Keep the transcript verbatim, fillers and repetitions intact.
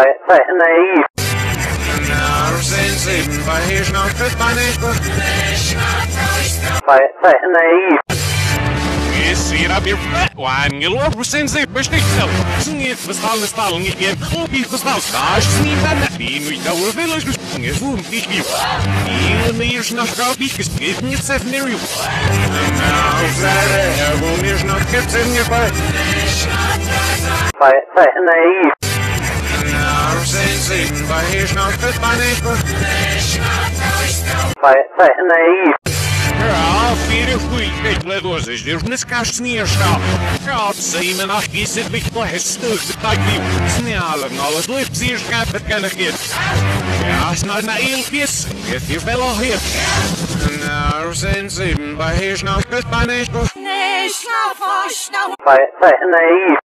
Vai, vai, naiv. Nou, zijn zeven, waar heers nog het manever? Vai, vai, naiv. Is hier op je wang, je loopt zijn zeven, besteed zelf. Niet verstaan, staan, niet meer. Ook niet verstaan, staan, niet meer. Die moet nou wel eens bespreken, voel me niet meer. Hier meer nog gauw niet gespeeld, niet zelf neer je. Nou, zei er woon eerst nog kids in je bij. Vai, vai, naiv. Nou, zijn zeven, waar heers nog het manever? Vai, vai, naiv. Ja, vier goeie kijk, is er een kast neerstaan. God, zei me nog, is het licht wel stuk, de tijd niet. Sneller, nou, het licht zeer scherp, het kan ik niet. Ja, is nou naar eeltjes, het is wel al hier. Nou, zijn zeven, waar heers nog het manever? Nee, snel vast, nou. Vai, vai, naiv.